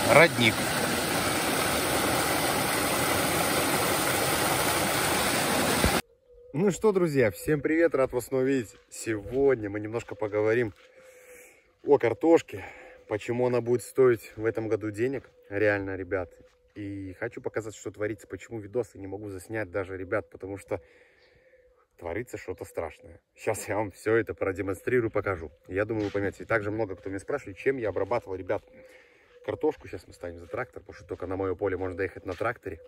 родник. Ну что, друзья, всем привет, рад вас снова видеть. Сегодня мы немножко поговорим о картошке, почему она будет стоить в этом году денег, реально, ребят. И хочу показать, что творится, почему видосы не могу заснять даже, ребят, потому что творится что-то страшное. Сейчас я вам все это продемонстрирую, покажу. Я думаю, вы поймете. И также много кто меня спрашивает, чем я обрабатывал, ребят, картошку. Сейчас мы ставим за трактор, потому что только на мое поле можно доехать на тракторе.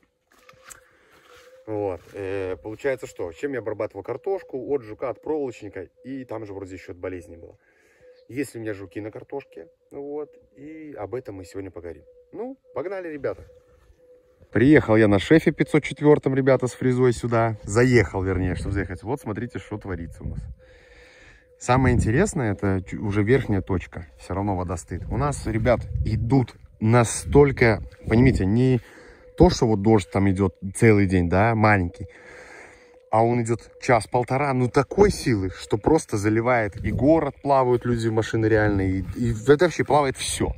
Вот. Получается, что? Чем я обрабатывал картошку? От жука, от проволочника. И там же вроде еще от болезни было. Есть ли у меня жуки на картошке? Вот. И об этом мы сегодня поговорим. Ну, погнали, ребята. Приехал я на шефе 504-м, ребята, с фрезой сюда. Заехал, вернее, чтобы заехать. Вот, смотрите, что творится у нас. Самое интересное, это уже верхняя точка. Все равно вода стоит. У нас, ребят, идут настолько, понимаете, не то, что вот дождь там идет целый день, да, маленький. А он идет час-полтора, ну такой силы, что просто заливает и город, плавают люди, машины реально, и это вообще плавает все.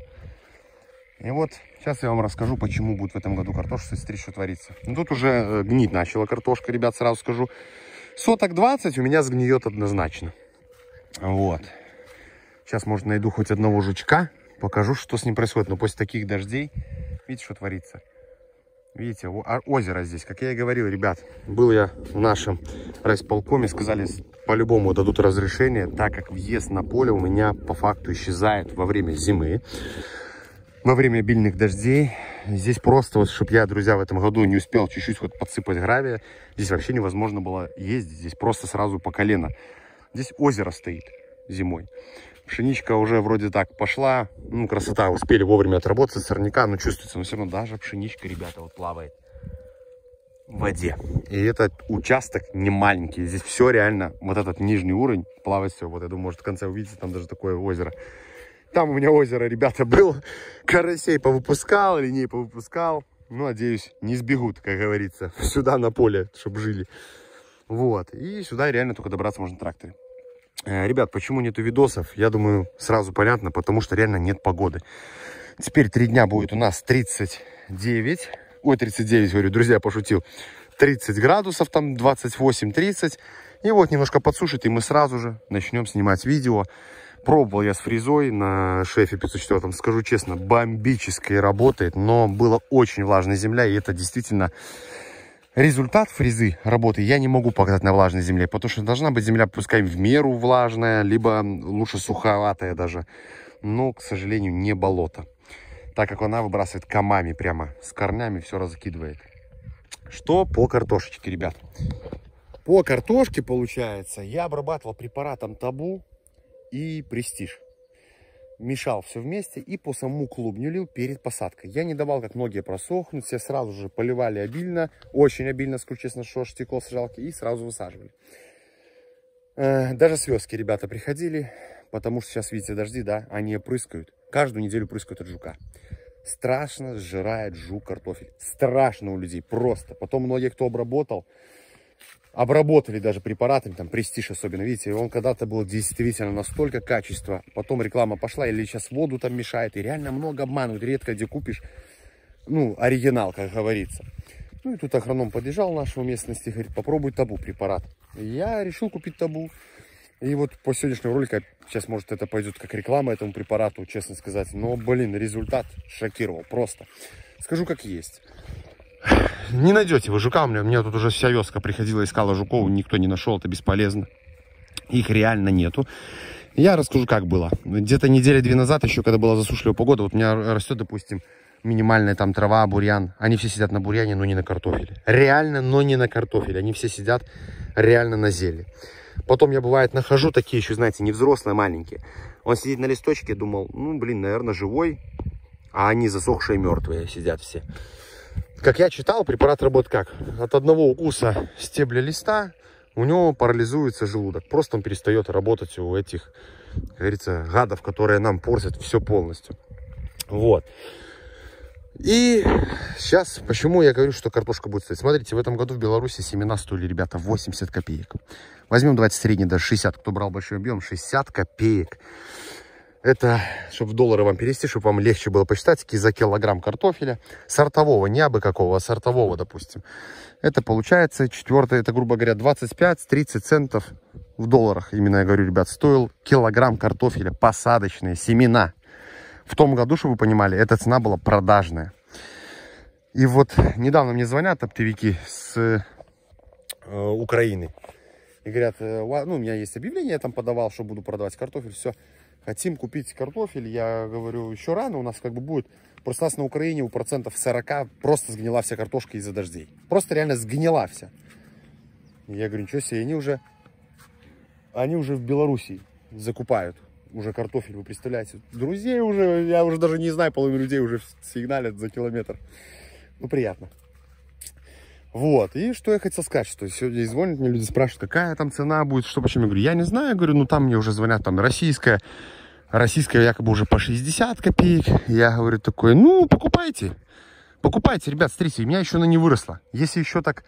И вот сейчас я вам расскажу, почему будет в этом году картошка, смотрите, что творится. Ну тут уже гнить начала картошка, ребят, сразу скажу. Соток 20 у меня сгниет однозначно. Вот. Сейчас, может, найду хоть одного жучка, покажу, что с ним происходит. Но после таких дождей, видите, что творится. Видите, озеро здесь, как я и говорил, ребят, был я в нашем райисполкоме, сказали, по-любому дадут разрешение, так как въезд на поле у меня по факту исчезает во время зимы, во время обильных дождей. Здесь просто, вот, чтобы я, друзья, в этом году не успел чуть-чуть вот подсыпать гравия, здесь вообще невозможно было ездить, здесь просто сразу по колено. Здесь озеро стоит зимой. Пшеничка уже вроде так пошла. Ну, красота, успели вовремя отработать сорняка, но чувствуется, но все равно даже пшеничка, ребята, вот плавает в воде. И этот участок не маленький. Здесь все реально, вот этот нижний уровень, плавает все. Вот я думаю, может, в конце увидите, там даже такое озеро. Там у меня озеро, ребята, был. Карасей повыпускал, линей повыпускал. Ну, надеюсь, не сбегут, как говорится, сюда на поле, чтобы жили. Вот. И сюда реально только добраться можно на тракторе. Ребят, почему нету видосов? Я думаю, сразу понятно, потому что реально нет погоды. Теперь 3 дня будет у нас 39. Ой, 39, говорю, друзья, пошутил. 30 градусов, там 28-30. И вот немножко подсушит, и мы сразу же начнем снимать видео. Пробовал я с фрезой на шефе 504, скажу честно, бомбически работает. Но была очень влажная земля, и это действительно... Результат фрезы работы я не могу показать на влажной земле, потому что должна быть земля, пускай в меру влажная, либо лучше суховатая даже. Но, к сожалению, не болото, так как она выбрасывает камами прямо, с корнями все разкидывает. Что по картошечке, ребят? По картошке, получается, я обрабатывал препаратом Табу и Престиж. Мешал все вместе и по саму клубню лил перед посадкой. Я не давал, как многие, просохнуть. Все сразу же поливали обильно. Очень обильно, скажу честно, что стекло сажалки. И сразу высаживали. Даже свезки ребята приходили. Потому что сейчас, видите, дожди, да, они опрыскают. Каждую неделю прыскают от жука. Страшно сжирает жук картофель. Страшно у людей, просто. Потом многие, кто обработали даже препаратами, там Престиж особенно, видите, он когда-то был действительно настолько качество, потом реклама пошла, или сейчас воду там мешает, и реально много обманывают, редко где купишь, ну, оригинал, как говорится. Ну, и тут агроном подъезжал в нашу местности, говорит, попробуй Табу препарат. И я решил купить Табу, и вот по сегодняшнему ролику, сейчас, может, это пойдет как реклама этому препарату, честно сказать, но, блин, результат шокировал, просто. Скажу, как есть. Не найдете вы жука, у меня тут уже вся вёска приходила, искала жуков, никто не нашел, это бесполезно. Их реально нету. Я расскажу, как было. Где-то недели-две назад, еще когда была засушливая погода, вот у меня растет, допустим, минимальная там трава, бурьян. Они все сидят на бурьяне, но не на картофеле. Реально, но не на картофеле. Они все сидят реально на зеле. Потом я, бывает, нахожу такие еще, знаете, не взрослые, маленькие. Он сидит на листочке, думал, ну, блин, наверное, живой. А они засохшие, мертвые сидят все. Как я читал, препарат работает как? От одного укуса стебля листа у него парализуется желудок. Просто он перестает работать у этих, как говорится, гадов, которые нам портят все полностью. Вот. И сейчас, почему я говорю, что картошка будет стоить? Смотрите, в этом году в Беларуси семена стоили, ребята, 80 копеек. Возьмем, давайте, средний, даже 60, кто брал большой объем, 60 копеек. Это, чтобы в доллары вам перевести, чтобы вам легче было посчитать, за килограмм картофеля. Сортового, не абы какого, а сортового, допустим. Это получается, четвертое, это, грубо говоря, 25-30 центов в долларах. Именно, я говорю, ребят, стоил килограмм картофеля, посадочные, семена. В том году, чтобы вы понимали, эта цена была продажная. И вот недавно мне звонят оптовики с Украины. И говорят, ну, у меня есть объявление, я там подавал, что буду продавать картофель, все. Хотим купить картофель, я говорю, еще рано, у нас как бы будет. Просто у нас на Украине у процентов 40 просто сгнила вся картошка из-за дождей. Просто реально сгнила вся. Я говорю, ничего себе, они уже в Белоруссии закупают уже картофель, вы представляете. Друзей уже, я уже даже не знаю, половину людей уже сигналят за километр. Ну, приятно. Вот, и что я хотел сказать, что сегодня звонят мне люди, спрашивают, какая там цена будет, что, почему. Я говорю, я не знаю, я говорю, ну, там мне уже звонят, там, российская якобы уже по 60 копеек. Я говорю такой, ну, покупайте, ребят, смотрите, у меня еще она не выросла. Если еще так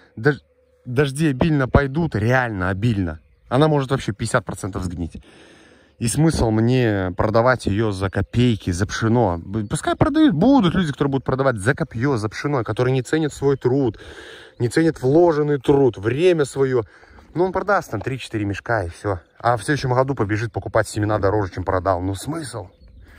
дожди обильно пойдут, реально обильно, она может вообще 50% сгнить. И смысл мне продавать ее за копейки, за пшено. Пускай продают, будут люди, которые будут продавать за копье, за пшено, которые не ценят свой труд, не ценят вложенный труд, время свое. Ну, он продаст там 3-4 мешка и все. А в следующем году побежит покупать семена дороже, чем продал. Ну, смысл?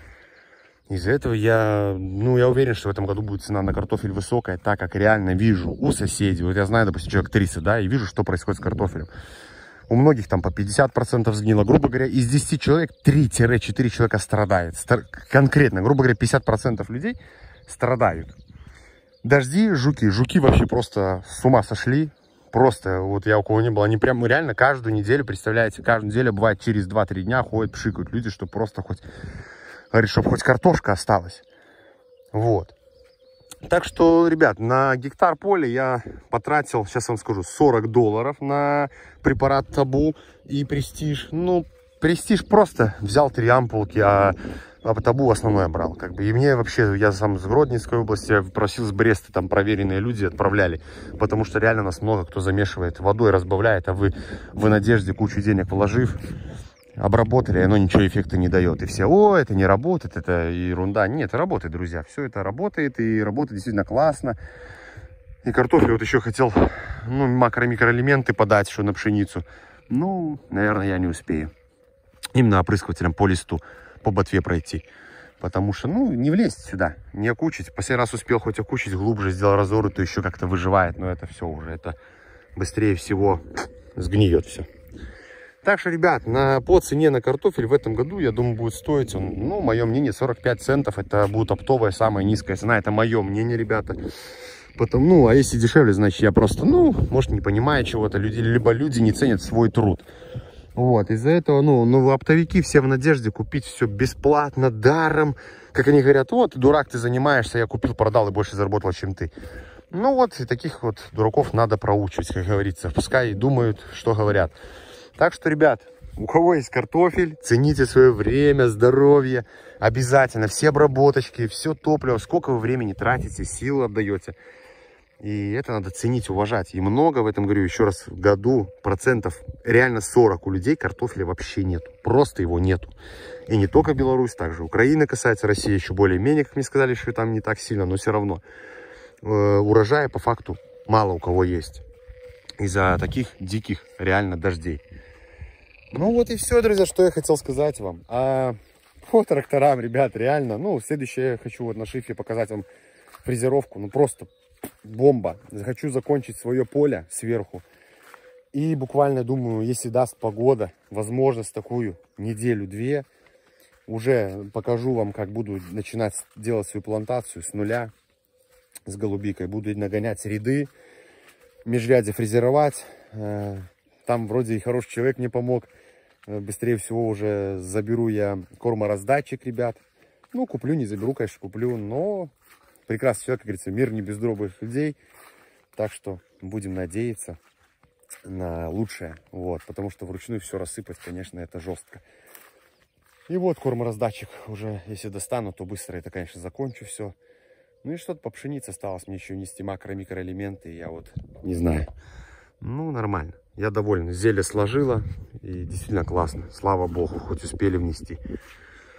Из-за этого я уверен, что в этом году будет цена на картофель высокая, так как реально вижу у соседей. Вот я знаю, допустим, человек 30, да, и вижу, что происходит с картофелем. У многих там по 50% сгнило. Грубо говоря, из 10 человек 3-4 человека страдает. Конкретно, грубо говоря, 50% людей страдают. Дожди, жуки. Жуки вообще просто с ума сошли. Просто, вот я у кого не был, они прям реально каждую неделю, представляете, каждую неделю, бывает, через 2-3 дня ходят, пшикают люди, чтобы просто хоть, говорит, чтобы хоть картошка осталась. Вот. Так что, ребят, на гектар поля я потратил, сейчас вам скажу, $40 на препарат Табу и Престиж. Ну, Престиж просто взял 3 ампулки, а Табу основное брал. Как бы. И мне вообще, я сам из Гродненской области, я просил с Бреста, там проверенные люди отправляли. Потому что реально нас много кто замешивает, водой разбавляет, а вы в надежде, кучу денег вложив, обработали, оно ничего эффекта не дает. И все, это не работает, это ерунда. Нет, это работает, друзья. Все это работает, и работает действительно классно. И картофель вот еще хотел, ну, макро-микроэлементы подать, что на пшеницу. Ну, наверное, я не успею. Именно опрыскивателем по листу, по ботве пройти. Потому что, ну, не влезть сюда, не окучить. Последний раз успел хоть окучить глубже, сделал разоры, то еще как-то выживает. Но это все уже, это быстрее всего сгниет все. Так что, ребят, по цене на картофель в этом году, я думаю, будет стоить он, ну, мое мнение, 45 центов. Это будет оптовая самая низкая цена. Это мое мнение, ребята. Потом, ну, а если дешевле, значит, я просто, ну, может, не понимаю чего-то. Либо люди не ценят свой труд. Вот, из-за этого, ну, оптовики все в надежде купить все бесплатно, даром. Как они говорят, вот, дурак, ты занимаешься, я купил, продал и больше заработал, чем ты. Ну, вот, и таких вот дураков надо проучивать, как говорится. Пускай думают, что говорят. Так что, ребят, у кого есть картофель, цените свое время, здоровье. Обязательно все обработочки, все топливо, сколько вы времени тратите, силы отдаете. И это надо ценить, уважать. И много в этом, говорю, еще раз, в году процентов реально 40 у людей картофеля вообще нету. Просто его нету. И не только Беларусь, также Украина касается, России еще более-менее, как мне сказали, что там не так сильно, но все равно. Урожая по факту мало у кого есть. Из-за таких диких реально дождей. Ну вот и все, друзья, что я хотел сказать вам. А по тракторам, ребят, реально, ну, следующее я хочу вот на шифе показать вам фрезеровку. Ну, просто бомба. Хочу закончить свое поле сверху. И буквально, думаю, если даст погода, возможность такую неделю-две, уже покажу вам, как буду начинать делать свою плантацию с нуля, с голубикой. Буду нагонять ряды, межрядье фрезеровать. Там вроде и хороший человек мне помог. Быстрее всего уже заберу я кормораздатчик, ребят. Ну, куплю, не заберу, конечно, куплю, но прекрасный человек, как говорится, мир не без добрых людей. Так что будем надеяться на лучшее. Вот, потому что вручную все рассыпать, конечно, это жестко. И вот кормораздатчик уже, если достану, то быстро это, конечно, закончу все. Ну и что-то по пшенице осталось мне еще нести макро-микроэлементы. Я вот не знаю. Ну, нормально. Я доволен. Зелье сложила. И действительно классно. Слава богу, хоть успели внести.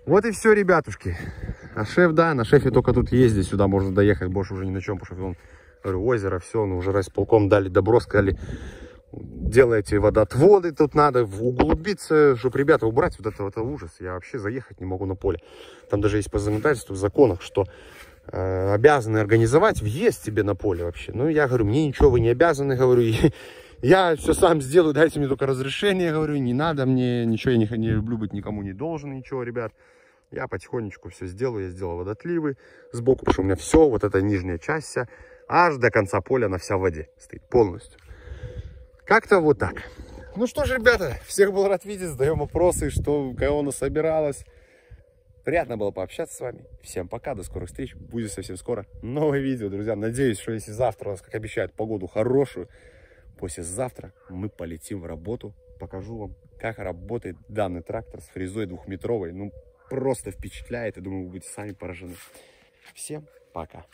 Вот и все, ребятушки. А шеф, да, на шефе только тут ездить, сюда можно доехать, больше уже ни на чем, потому что он, говорю, озеро, все, ну уже райисполком дали добро, сказали, делайте водоотводы, тут надо углубиться, чтобы ребята убрать вот это ужас. Я вообще заехать не могу на поле. Там даже есть по законодательству в законах, что обязаны организовать въезд тебе на поле вообще. Ну, я говорю, мне ничего вы не обязаны, говорю, я все сам сделаю, дайте мне только разрешение, говорю, не надо мне ничего, я не люблю быть никому не должен, ничего, ребят. Я потихонечку все сделаю, я сделал водотливы сбоку, потому что у меня все, вот эта нижняя часть вся, аж до конца поля она вся в воде стоит полностью. Как-то вот так. Ну что ж, ребята, всех был рад видеть, задаем вопросы, что, кого она собиралась. Приятно было пообщаться с вами. Всем пока, до скорых встреч. Будет совсем скоро новое видео, друзья. Надеюсь, что если завтра у нас, как обещают, погоду хорошую, послезавтра мы полетим в работу. Покажу вам, как работает данный трактор с фрезой 2-метровой. Ну, просто впечатляет. Я думаю, вы будете сами поражены. Всем пока.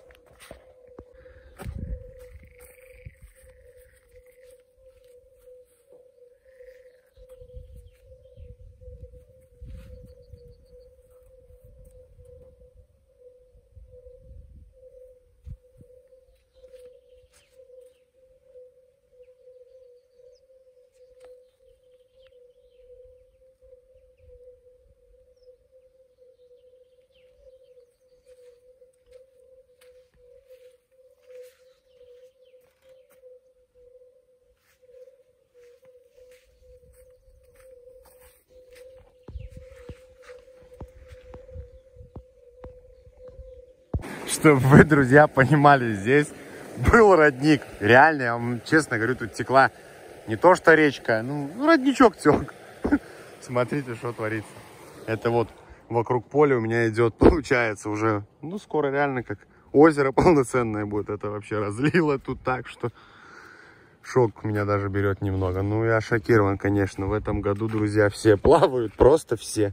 Чтобы вы, друзья, понимали, здесь был родник. Реально, я вам честно говорю, тут текла не то что речка, ну родничок тек. Смотрите, что творится. Это вот вокруг поля у меня идет, получается, уже, ну, скоро реально как озеро полноценное будет. Это вообще разлило тут так, что шок меня даже берет немного. Ну, я шокирован, конечно. В этом году, друзья, все плавают, просто все.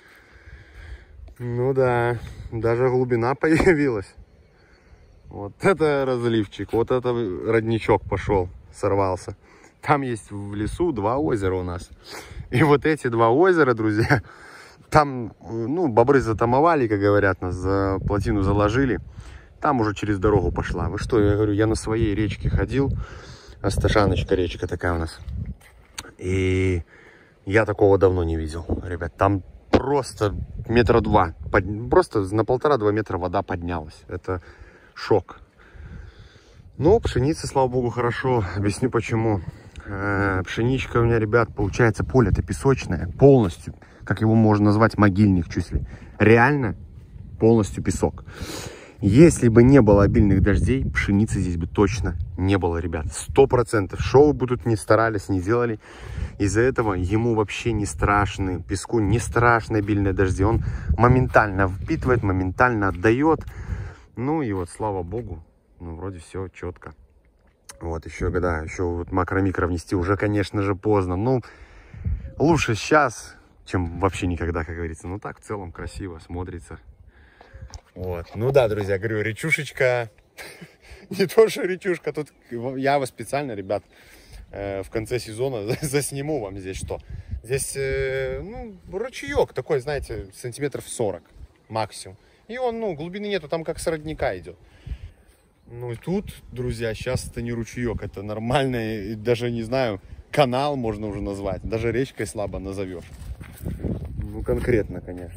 Ну да, даже глубина появилась. Вот это разливчик, вот это родничок пошел, сорвался. Там есть в лесу 2 озера у нас. И вот эти 2 озера, друзья, там, ну, бобры затамовали, как говорят, нас за плотину заложили. Там уже через дорогу пошла. Вы что, я говорю, я на своей речке ходил. Асташаночка речка такая у нас. И я такого давно не видел, ребят. Там просто 2 метра, просто на 1,5-2 метра вода поднялась. Это шок. Но пшеница, слава богу, хорошо. Объясню почему. Пшеничка у меня, ребят, получается, поле-то песочное. Полностью, как его можно назвать, могильник чуть ли. Реально полностью песок. Если бы не было обильных дождей, пшеницы здесь бы точно не было, ребят. 100%. Что бы тут ни старались, не делали. Из-за этого ему вообще не страшны, песку не страшны обильные дожди. Он моментально впитывает, моментально отдает. Ну и вот, слава богу, ну вроде все четко. Вот еще, когда еще вот макро-микро внести, уже, конечно же, поздно. Ну, лучше сейчас, чем вообще никогда, как говорится. Ну так, в целом, красиво смотрится. Вот, ну да, друзья, говорю, речушечка, не то что речушка, тут я вас специально, ребят, в конце сезона засниму вам здесь что. Здесь, ну, ручеек такой, знаете, сантиметров 40 максимум. И он, ну, глубины нету, там как с родника идет. Ну и тут, друзья, сейчас это не ручеек, это нормальный, даже не знаю, канал можно уже назвать, даже речкой слабо назовешь. Ну, конкретно, конечно.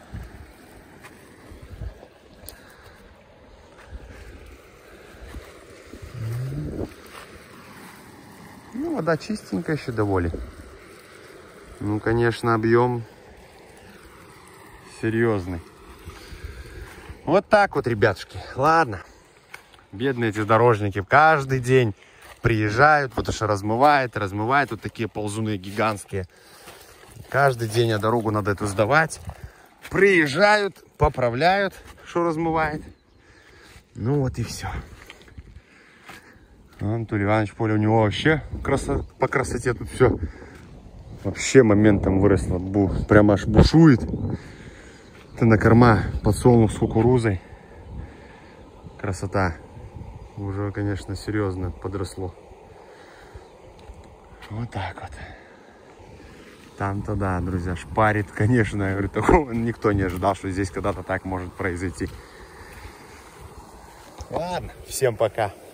Ну, вода чистенькая еще довольно. Ну, конечно, объем серьезный. Вот так вот, ребятушки. Ладно. Бедные эти дорожники каждый день приезжают, потому что размывает. Вот такие ползуны гигантские. Каждый день дорогу надо эту сдавать. Приезжают, поправляют, что размывает. Ну вот и все. Анатолий Иванович, поле у него вообще по красоте тут все вообще моментом выросло. Прямо аж бушует. Это на корма подсолнух с кукурузой. Красота. Уже, конечно, серьезно подросло. Вот так вот. Там-то да, друзья, шпарит, конечно. Я говорю, такого никто не ожидал, что здесь когда-то так может произойти. Ладно, всем пока.